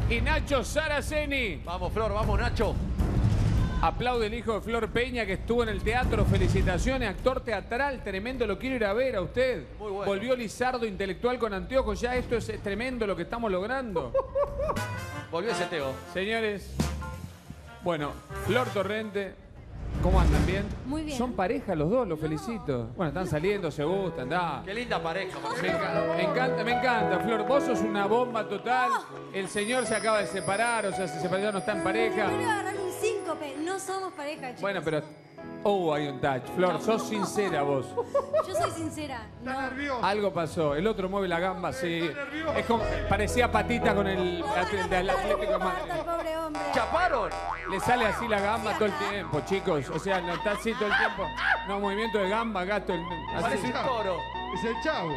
y Nacho Saraceni. Vamos, Flor, vamos, Nacho. Aplaude el hijo de Flor Peña que estuvo en el teatro. Felicitaciones, actor teatral, tremendo, lo quiero ir a ver a usted. Muy bueno. Volvió Lizardo, intelectual con anteojos, ya esto es tremendo lo que estamos logrando. Volvió ese Teo. Señores, bueno, Flor Torrente, ¿cómo andan? ¿Bien? Muy bien. Son pareja los dos, los felicito. Bueno, están saliendo, se gustan, da. Qué linda pareja. Me encanta, Flor. Vos sos una bomba total. El señor se acaba de separar, o sea, se separó, no está en pareja. Quiero agarrar un síncope. No somos pareja, chicos. Bueno, pero... Oh, hay un touch. Flor, sos sincera vos. Yo soy sincera. No. Algo pasó. El otro mueve la gamba, sí. Es como... Parecía patita con el del Atlético de Madrid. Al pobre hombre. ¡Chaparon! Le sale así la gamba todo el tiempo, chicos. O sea, no está así todo el tiempo. No, movimiento de gamba, gato. Parece un toro. Es el chavo.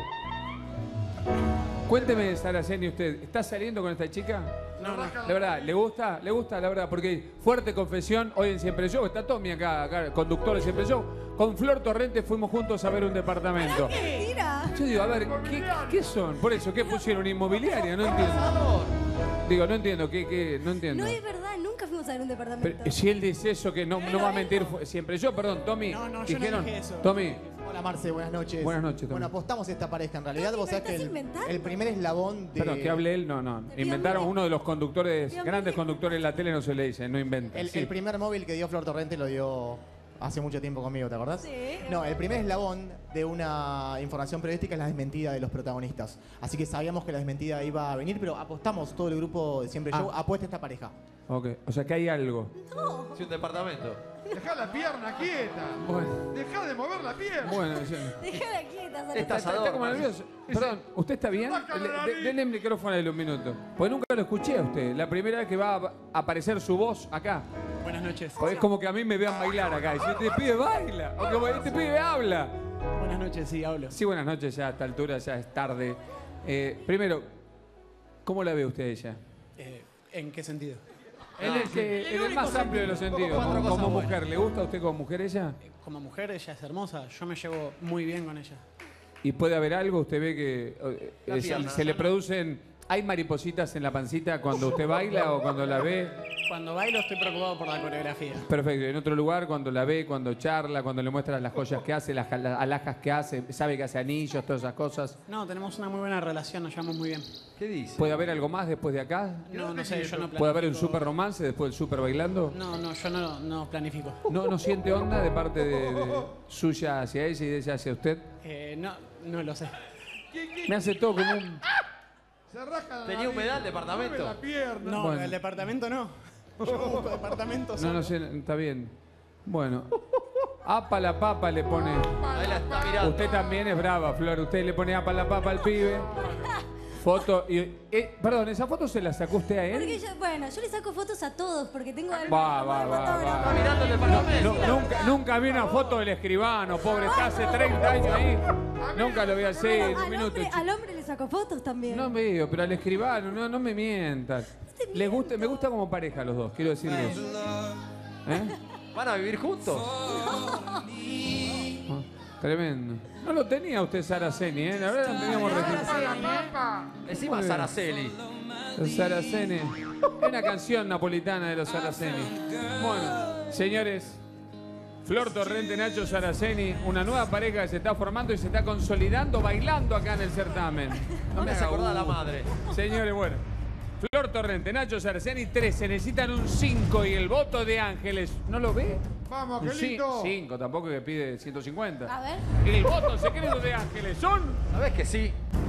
Cuénteme, Saraceni, usted, ¿está saliendo con esta chica? No. La verdad, ¿le gusta? ¿Le gusta? La verdad, porque fuerte confesión, hoy en Siempre Show, está Tommy acá, conductor de Siempre Show. Con Flor Torrente fuimos juntos a ver un departamento. Mentira. Yo digo, a ver, ¿qué son? Por eso, ¿qué pusieron? ¿Inmobiliaria? No entiendo. Digo, no entiendo, no entiendo. No es verdad, nunca fuimos a ver un departamento. Pero, si él dice eso, que no va a mentir Siempre Show, perdón, Tommy. No, yo dijeron, no dije eso. Tommy. Hola Marce, buenas noches. Buenas noches, Tommy. Bueno, apostamos esta pareja. En realidad, vos sabés que inventando? el primer eslabón de... Perdón, que hable él, no. Inventaron mire. uno de los conductores, Dios grandes mío. conductores de la tele, no se le dice, no inventa. El primer móvil que dio Flor Torrente lo dio hace mucho tiempo conmigo, ¿te acordás? Sí. No, el primer eslabón de una información periodística es la desmentida de los protagonistas. Así que sabíamos que la desmentida iba a venir, pero apostamos, todo el grupo de Siempre Show, apuesta esta pareja. Ok, o sea que hay algo. Sí, un departamento. Dejá la pierna quieta. Bueno. Dejá de mover la pierna. Bueno, sí. Déjala quieta, Sara. Esta- Está como nervioso. Perdón, ¿usted está bien? Denle el micrófono a él un minuto. Porque nunca lo escuché a usted. La primera vez que va a aparecer su voz acá. Buenas noches. Porque es como que a mí me vean bailar acá. Y si este pibe baila. O como este pibe habla. Buenas noches, sí, hablo. Sí, buenas noches, ya a esta altura ya es tarde. Primero, ¿cómo la ve usted ella? ¿En qué sentido? En el más amplio de los sentidos, como mujer. ¿Le gusta a usted como mujer ella? Como mujer, ella es hermosa. Yo me llevo muy bien con ella. ¿Y puede haber algo? ¿Usted ve que La pierna. se le producen... ¿Hay maripositas en la pancita cuando usted baila o cuando la ve? Cuando bailo estoy preocupado por la coreografía. Perfecto. ¿En otro lugar cuando la ve, cuando charla, cuando le muestra las joyas que hace, las alhajas que hace, sabe que hace anillos, todas esas cosas? No, tenemos una muy buena relación, nos llevamos muy bien. ¿Qué dice? ¿Puede haber algo más después de acá? No sé, yo no planifico. ¿Puede haber un super romance después del super bailando? No, yo no planifico. ¿No siente onda de parte de suya hacia ella y de ella hacia usted? No lo sé. Me hace todo como un... Se rasca la ¿Tenía nariz, humedad el departamento? mueve la pierna. No, Bueno. el departamento no. Yo busco departamentos. No sé, está bien. Bueno. Apa la papa le pone. Ahí la está mirando. Usted también es brava, Flor. Usted le pone apa la papa al pibe. Foto. Perdón, ¿esa foto se la sacó usted a Porque él? yo le saco fotos a todos porque tengo al Está fotógrafo. mirando el departamento. Nunca vi una foto del escribano, pobre. Está hace 30 años ahí. Nunca lo vi así en un minuto. Al hombre le saco fotos también. No veo, pero al escribano, no me mientan. Me gusta como pareja los dos, quiero decirles. ¿Eh? ¿Van a vivir juntos? Ah, tremendo. No lo tenía usted Saraceni, ¿eh? La verdad no teníamos registro. Encima Muy bien. Saraceli. Los Saraceni. Es una canción napolitana de los Saraceni. Bueno, señores, Flor Torrente, Nacho Saraceni, una nueva pareja que se está formando y se está consolidando bailando acá en el certamen. No me hace haga acordar a la gusto. madre. Señores, bueno. Flor Torrente, Nacho Saraceni, 3. Se necesitan un 5 y el voto de Ángeles. ¿No lo ve? Vamos, Un qué lindo. 5, tampoco que pide 150. A ver. El voto secreto de Ángeles son... ¿Sabés que sí?